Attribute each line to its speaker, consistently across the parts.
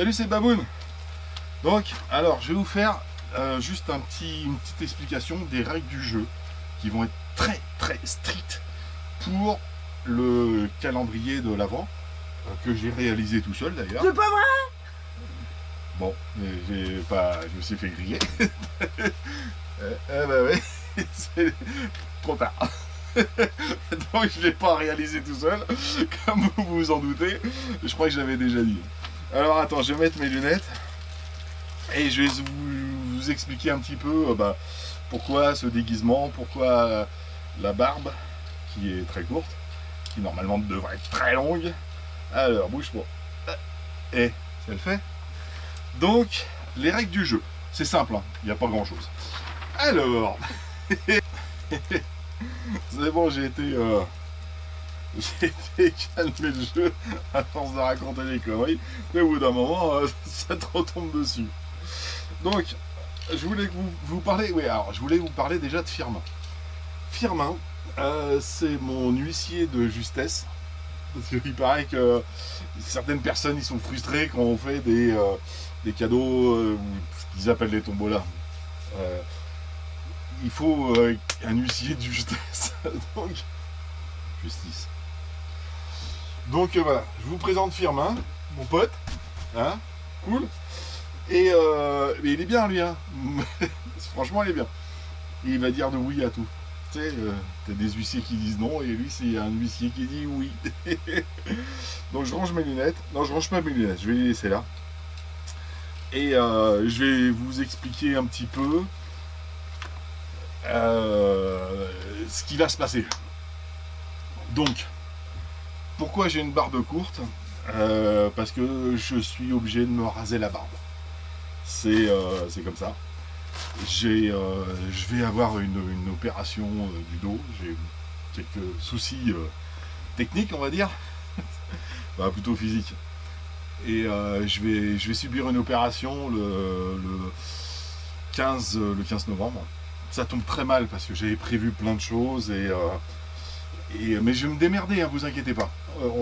Speaker 1: Salut, c'est Baboun. Donc, alors, je vais vous faire juste une petite explication des règles du jeu qui vont être très très strictes pour le calendrier de l'Avent que j'ai réalisé tout seul d'ailleurs.
Speaker 2: C'est pas vrai?
Speaker 1: Bon, je me suis fait griller. Bah ouais, c'est trop tard. Donc je ne l'ai pas réalisé tout seul, comme vous vous en doutez. Je crois que je l'avais déjà dit. Alors attends, je vais mettre mes lunettes et je vais vous expliquer un petit peu pourquoi ce déguisement, pourquoi la barbe qui est très courte, qui normalement devrait être très longue. Alors bouge pas. Et ça le fait. Donc les règles du jeu, c'est simple, hein, il n'y a pas grand chose. Alors, c'est bon, j'ai été calmé le jeu à force de raconter des conneries, mais au bout d'un moment, ça te retombe dessus. Donc, je voulais vous parler, oui, alors je voulais vous parler déjà de Firmin. Firmin, c'est mon huissier de justesse, parce qu'il paraît que certaines personnes ils sont frustrées quand on fait des cadeaux, ou ce qu'ils appellent les tombolas. Il faut un huissier de justesse. Donc, justice. Donc voilà, je vous présente Firmin, mon pote. Hein, cool. Et il est bien lui, hein. Franchement il est bien. Il va dire de oui à tout. Tu sais, t'as des huissiers qui disent non, et lui c'est un huissier qui dit oui. Donc je range mes lunettes. Non, je range pas mes lunettes, je vais les laisser là. Et je vais vous expliquer un petit peu ce qui va se passer. Donc, pourquoi j'ai une barbe courte? Parce que je suis obligé de me raser la barbe. C'est comme ça. Je vais avoir une opération du dos. J'ai quelques soucis techniques, on va dire. Plutôt physiques. Et je vais subir une opération le 15 novembre. Ça tombe très mal parce que j'avais prévu plein de choses mais je vais me démerder, hein, vous inquiétez pas.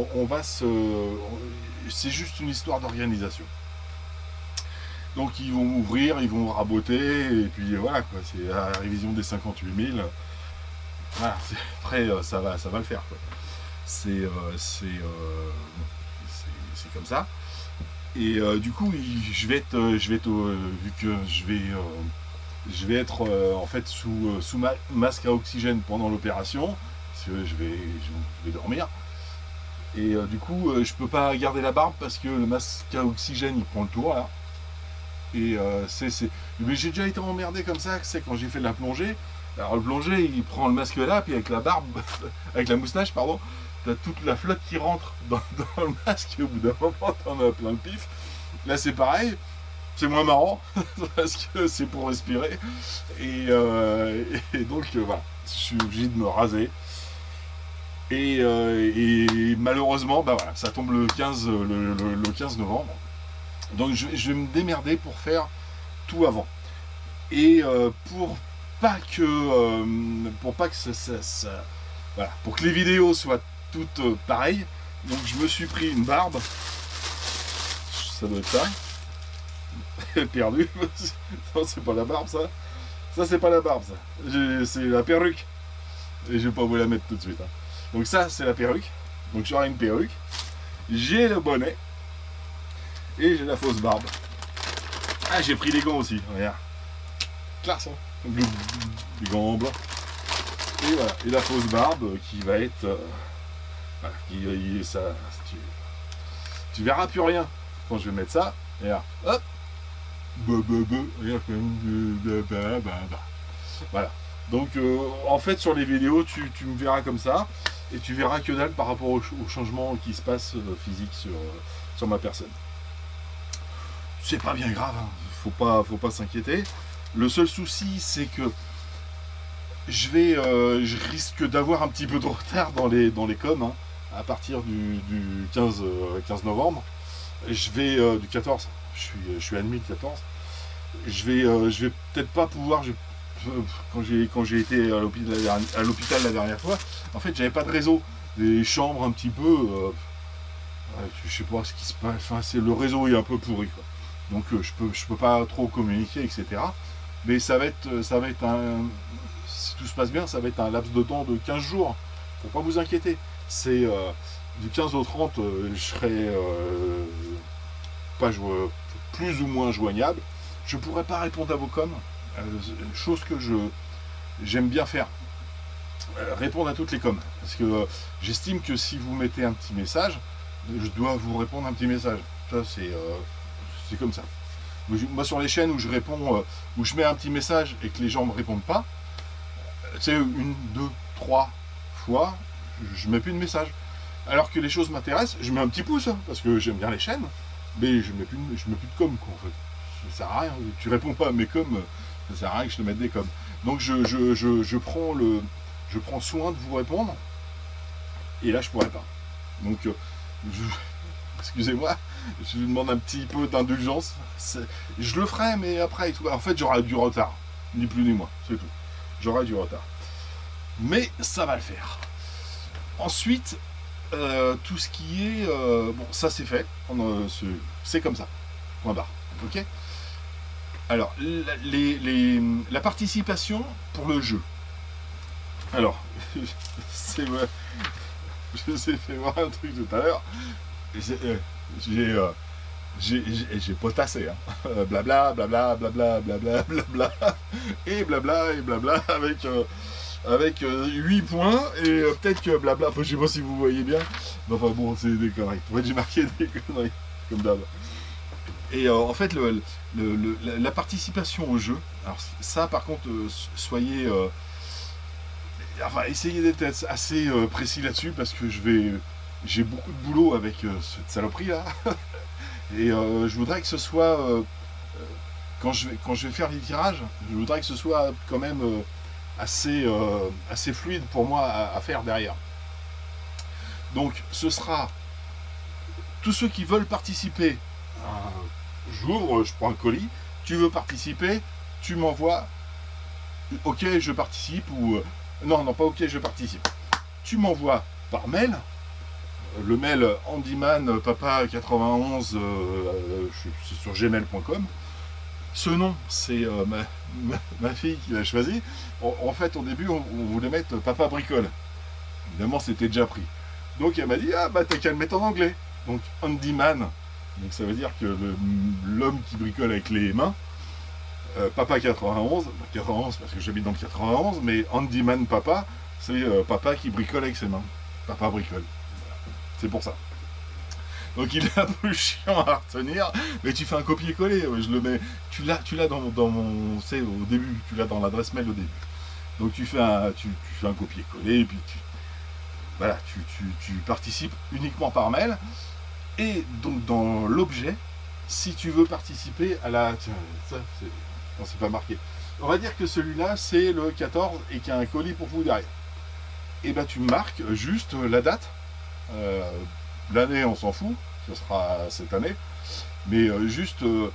Speaker 1: C'est juste une histoire d'organisation. Donc ils vont m'ouvrir, ils vont raboter, et puis voilà quoi, c'est la révision des 58 000. Voilà, après ça va le faire quoi. C'est comme ça. Et du coup, vu que je vais être en fait sous masque à oxygène pendant l'opération, parce que je vais dormir. Et du coup, je peux pas garder la barbe parce que le masque à oxygène il prend le tour là. Et mais j'ai déjà été emmerdé comme ça, c'est quand j'ai fait de la plongée. Alors le plongée, il prend le masque là, puis avec la barbe, avec la moustache, pardon, t'as toute la flotte qui rentre dans le masque, et au bout d'un moment, t'en as plein le pif. Là, c'est pareil, c'est moins marrant, parce que c'est pour respirer. Et donc, voilà, je suis obligé de me raser. Et malheureusement, voilà, ça tombe le 15 novembre. Donc, je vais me démerder pour faire tout avant. Et pour pas que voilà, pour que les vidéos soient toutes pareilles, donc je me suis pris une barbe. Ça doit être ça. Perdu. Non, c'est pas la barbe ça. Ça c'est pas la barbe ça. C'est la perruque. Et je vais pas vous la mettre tout de suite. Hein. Donc ça c'est la perruque. Donc j'aurai une perruque. J'ai le bonnet. Et j'ai la fausse barbe. Ah, j'ai pris les gants aussi. Regarde. Classe hein. Les gants en blanc. Et voilà. Et la fausse barbe qui va être voilà, tu verras plus rien quand je vais mettre ça. Et là, hop, voilà. Donc en fait sur les vidéos tu me verras comme ça et tu verras que dalle par rapport au changement qui se passe physique sur ma personne. C'est pas bien grave, hein. Faut pas s'inquiéter. Le seul souci c'est que je risque d'avoir un petit peu de retard dans les coms, hein, à partir du 15 novembre. Je vais du 14, je suis admis le 14. Je vais peut-être pas pouvoir. Quand j'ai été à l'hôpital la dernière fois, en fait, j'avais pas de réseau. Des chambres un petit peu. je sais pas ce qui se passe, enfin, le réseau est un peu pourri, quoi. Donc je peux pas trop communiquer, etc. Mais ça va être si tout se passe bien, ça va être un laps de temps de 15 jours. Faut pas vous inquiéter. C'est du 15 au 30, je serai pas plus ou moins joignable. Je pourrais pas répondre à vos coms, chose que j'aime bien faire. Répondre à toutes les coms. Parce que j'estime que si vous mettez un petit message, je dois vous répondre un petit message. Ça, c'est comme ça. Moi, sur les chaînes où je réponds, où je mets un petit message et que les gens ne me répondent pas, c'est une, deux, trois fois, je mets plus de message. Alors que les choses m'intéressent, je mets un petit pouce, hein, parce que j'aime bien les chaînes, mais je mets plus de com, quoi, en fait. Ça sert à rien. Tu réponds pas à mes coms, ça sert à rien que je te mette des coms. Donc je prends soin de vous répondre, et là je pourrais pas. Donc excusez-moi, je vous demande un petit peu d'indulgence. Je le ferai, mais après, en fait, j'aurai du retard. Ni plus ni moins, c'est tout. J'aurai du retard. Mais ça va le faire. Ensuite, tout ce qui est... bon, ça c'est fait. C'est comme ça. Point barre. Ok. Alors, la participation pour le jeu. Alors, je vous ai fait voir un truc tout à l'heure. J'ai potassé, hein. Blabla, blabla, blabla, blabla, blabla, et blabla, avec 8 points, et peut-être que blabla, enfin, je sais pas si vous voyez bien, mais enfin bon, c'est des conneries. En fait, j'ai marqué des conneries, comme d'hab. Et en fait, la participation au jeu, alors ça, par contre, soyez... enfin, essayez d'être assez précis là-dessus, parce que j'ai beaucoup de boulot avec cette saloperie là. Et je voudrais que ce soit quand je vais faire les tirages, je voudrais que ce soit quand même assez fluide pour moi à faire derrière. Donc ce sera tous ceux qui veulent participer. J'ouvre, je prends un colis, tu veux participer, tu m'envoies ok je participe, ou non pas ok je participe. Tu m'envoies par mail. Le mail handyman papa 91 c'est sur gmail.com. Ce nom, c'est ma fille qui l'a choisi. En fait, au début, on voulait mettre papa bricole. Évidemment, c'était déjà pris. Donc, elle m'a dit, ah bah t'as qu'à le mettre en anglais. Donc, handyman. Donc, ça veut dire que l'homme qui bricole avec les mains. Papa 91. 91 parce que j'habite dans le 91. Mais handyman papa, c'est papa qui bricole avec ses mains. Papa bricole. C'est pour ça. Donc il est un peu chiant à retenir, mais tu fais un copier-coller, je le mets. Tu l'as dans mon. C'est au début, tu l'as dans l'adresse mail au début. Donc tu fais un copier-coller, et puis voilà, tu participes uniquement par mail. Et donc dans l'objet, si tu veux participer à la. Tiens, ça, c'est pas marqué. On va dire que celui-là, c'est le 14 et qu'il y a un colis pour vous derrière. Et ben tu marques juste la date. L'année on s'en fout, ce sera cette année, mais juste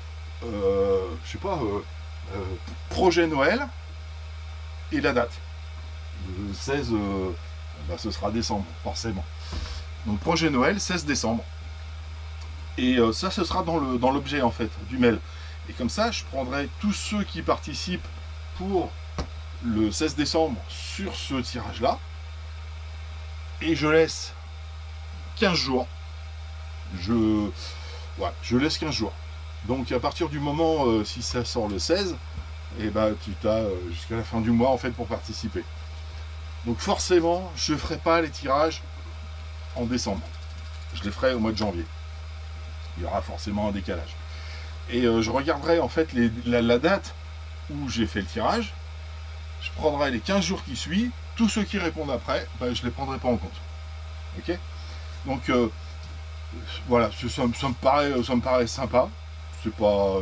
Speaker 1: je sais pas, projet Noël et la date. Le 16 bah, ce sera décembre forcément, donc projet Noël 16 décembre, et ça ce sera dans l'objet en fait du mail. Et comme ça je prendrai tous ceux qui participent pour le 16 décembre sur ce tirage là, et je laisse 15 jours. Je laisse 15 jours. Donc à partir du moment, si ça sort le 16, et ben tu t'as jusqu'à la fin du mois en fait pour participer. Donc forcément, je ne ferai pas les tirages en décembre. Je les ferai au mois de janvier. Il y aura forcément un décalage. Et je regarderai en fait la date où j'ai fait le tirage. Je prendrai les 15 jours qui suivent. Tous ceux qui répondent après, ben, je ne les prendrai pas en compte. Ok? Donc voilà, ça me paraît sympa. C'est pas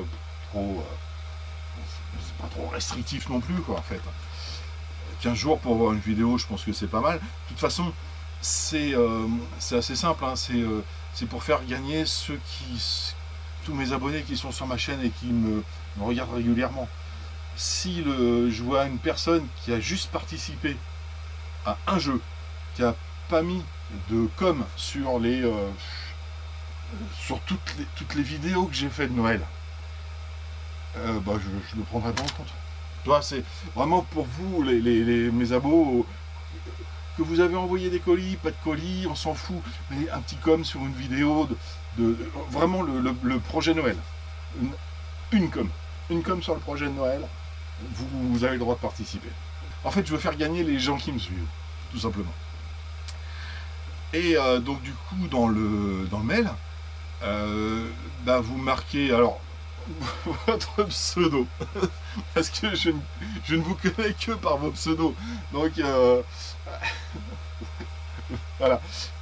Speaker 1: trop restrictif non plus, quoi, en fait. 15 jours pour voir une vidéo, je pense que c'est pas mal. De toute façon, c'est assez simple, hein. C'est pour faire gagner tous mes abonnés qui sont sur ma chaîne et qui me regardent régulièrement. Si je vois une personne qui a juste participé à un jeu, qui a pas mis de com sur les sur toutes les vidéos que j'ai fait de Noël, je le prendrai pas en compte. Tu vois, c'est vraiment pour vous, mes abos, que vous avez envoyé des colis, pas de colis, on s'en fout. Mais un petit com sur une vidéo vraiment le projet Noël. Une com. Une com sur le projet de Noël, vous avez le droit de participer. En fait, je veux faire gagner les gens qui me suivent, tout simplement. Et donc du coup, dans le mail, vous marquez alors votre pseudo, parce que je ne vous connais que par vos pseudos. Donc voilà.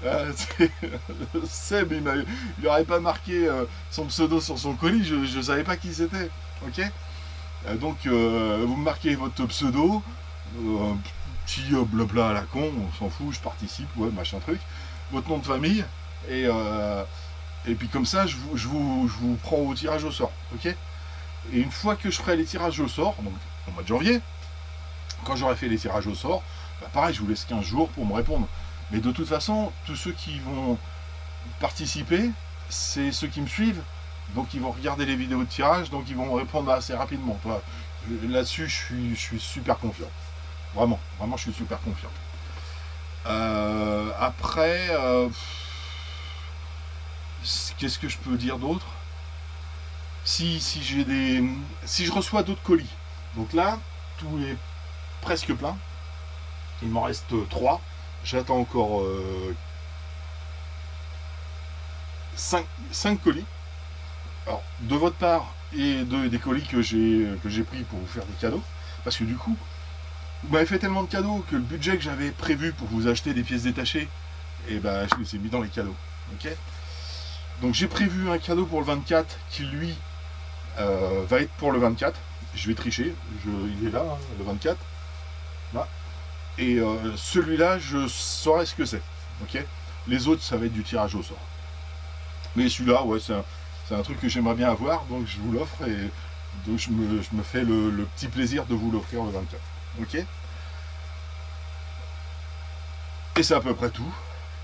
Speaker 1: Seb, il n'aurait pas marqué son pseudo sur son colis, je ne savais pas qui c'était. Ok. Donc vous me marquez votre pseudo, petit blabla à la con, on s'en fout, je participe, ouais, machin truc, votre nom de famille, et puis comme ça, je vous prends au tirage au sort, ok. Et une fois que je ferai les tirages au sort, donc au mois de janvier, quand j'aurai fait les tirages au sort, pareil, je vous laisse 15 jours pour me répondre. Mais de toute façon, tous ceux qui vont participer, c'est ceux qui me suivent, donc ils vont regarder les vidéos de tirage, donc ils vont répondre assez rapidement. Là-dessus, je suis super confiant. Vraiment, je suis super confiant. Après, qu'est-ce que je peux dire d'autre? Si je reçois d'autres colis, donc là, tout est presque plein. Il m'en reste 3. J'attends encore 5 colis. Alors, de votre part et des colis que j'ai pris pour vous faire des cadeaux. Parce que du coup, vous m'avez fait tellement de cadeaux que le budget que j'avais prévu pour vous acheter des pièces détachées, je les ai mis dans les cadeaux. Ok. Donc j'ai prévu un cadeau pour le 24 qui lui va être pour le 24. Je vais tricher. Il est là, hein, le 24. Là. Et celui-là, je saurai ce que c'est. Ok. Les autres, ça va être du tirage au sort. Mais celui-là, ouais, c'est un truc que j'aimerais bien avoir, donc je vous l'offre et donc je me fais le petit plaisir de vous l'offrir le 24. Ok. Et c'est à peu près tout.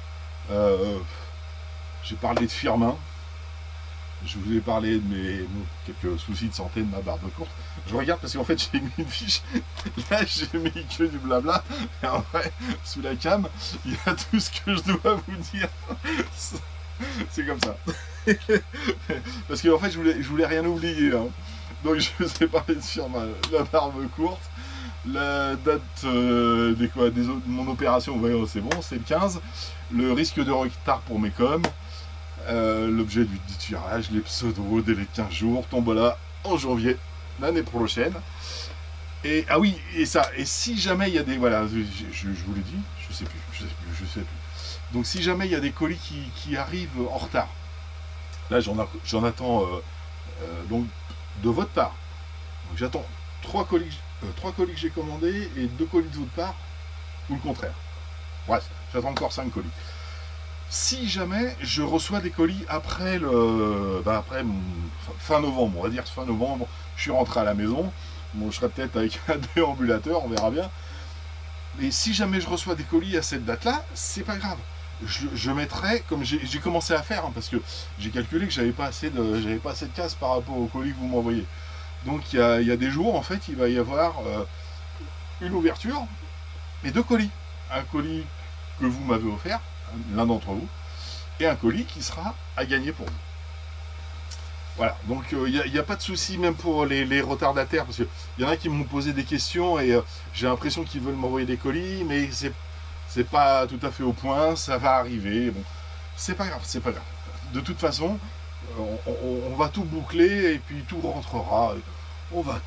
Speaker 1: J'ai parlé de Firmin. Je vous ai parlé de quelques soucis de santé de ma barbe courte. Je regarde parce qu'en fait j'ai mis une fiche. Là j'ai mis que du blabla. Et en vrai, sous la cam, il y a tout ce que je dois vous dire. C'est comme ça. Parce qu'en fait je voulais rien oublier. Hein. Donc je vous ai parlé de Firmin, la barbe courte. La date de mon opération, c'est bon, c'est le 15. Le risque de retard pour mes coms. L'objet du tirage, les pseudos, dès les 15 jours, tombola en janvier l'année prochaine. Et ah oui, et si jamais il y a des, voilà, je vous l'ai dit, je sais plus. Donc si jamais il y a des colis qui arrivent en retard, là j'en attends donc de votre part. Donc j'attends 3 colis que j'ai commandés et 2 colis de votre part, ou le contraire. Bref, j'attends encore 5 colis. Si jamais je reçois des colis après fin novembre, on va dire fin novembre, je suis rentré à la maison, bon, je serai peut-être avec un déambulateur, on verra bien. Et si jamais je reçois des colis à cette date-là, c'est pas grave. Je mettrai, comme j'ai commencé à faire, hein, parce que j'ai calculé que j'avais pas assez de cases par rapport aux colis que vous m'envoyez. Donc il y a des jours, en fait, il va y avoir une ouverture et 2 colis. Un colis que vous m'avez offert, l'un d'entre vous, et un colis qui sera à gagner pour vous. Voilà, donc il n'y a pas de souci même pour les retardataires, parce qu'il y en a qui m'ont posé des questions et j'ai l'impression qu'ils veulent m'envoyer des colis, mais c'est pas tout à fait au point, ça va arriver, bon, c'est pas grave. De toute façon, on va tout boucler et puis tout rentrera, on va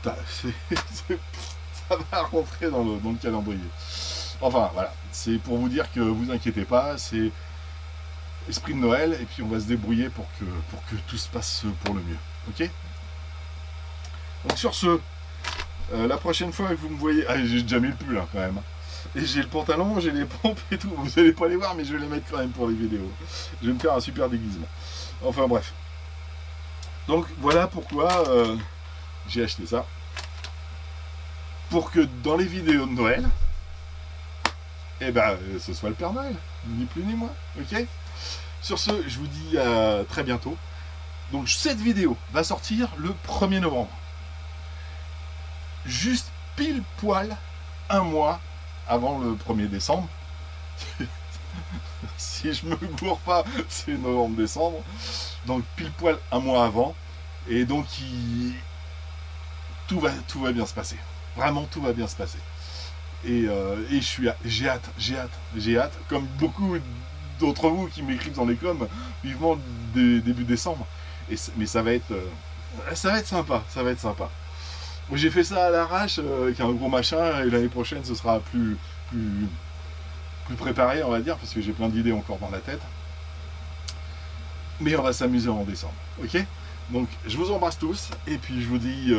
Speaker 1: ça va rentrer dans le calendrier. Enfin voilà, c'est pour vous dire que vous inquiétez pas, c'est esprit de Noël et puis on va se débrouiller pour que tout se passe pour le mieux. Ok. Donc sur ce, la prochaine fois que vous me voyez, j'ai déjà mis le pull hein, quand même. Et j'ai le pantalon, j'ai les pompes et tout. Vous allez pas les voir, mais je vais les mettre quand même pour les vidéos. Je vais me faire un super déguisement. Enfin bref. Donc voilà pourquoi j'ai acheté ça. Pour que dans les vidéos de Noël, ce soit le Père Noël, ni plus ni moins, ok. Sur ce, je vous dis à très bientôt. Donc cette vidéo va sortir le 1er novembre. Juste pile poil un mois avant le 1er décembre. Si je me gourre pas, c'est novembre-décembre. Donc pile poil un mois avant. Et donc tout va bien se passer. Vraiment tout va bien se passer. Et j'ai hâte, comme beaucoup d'entre vous qui m'écrivent dans les coms, vivement début décembre. Mais ça va être sympa, ça va être sympa. J'ai fait ça à l'arrache, avec un gros machin, et l'année prochaine ce sera plus préparé, on va dire, parce que j'ai plein d'idées encore dans la tête. Mais on va s'amuser en décembre, ok? Donc je vous embrasse tous, et puis je vous dis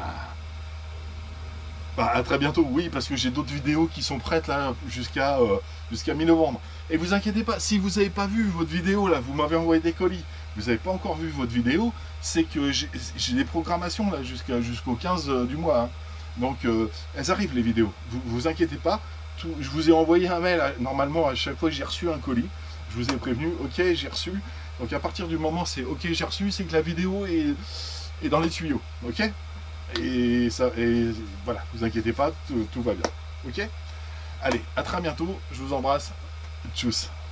Speaker 1: à très bientôt, oui, parce que j'ai d'autres vidéos qui sont prêtes là jusqu'à mi-novembre. Et vous inquiétez pas, si vous n'avez pas vu votre vidéo là, vous m'avez envoyé des colis, vous n'avez pas encore vu votre vidéo, c'est que j'ai des programmations là jusqu'au 15 du mois. Hein. Donc elles arrivent les vidéos, vous inquiétez pas. Je vous ai envoyé un mail, normalement à chaque fois que j'ai reçu un colis, je vous ai prévenu, ok j'ai reçu. Donc à partir du moment c'est ok j'ai reçu, c'est que la vidéo est dans les tuyaux, ok? Et voilà, vous inquiétez pas, tout va bien. Ok? Allez, à très bientôt, je vous embrasse. Tchuss.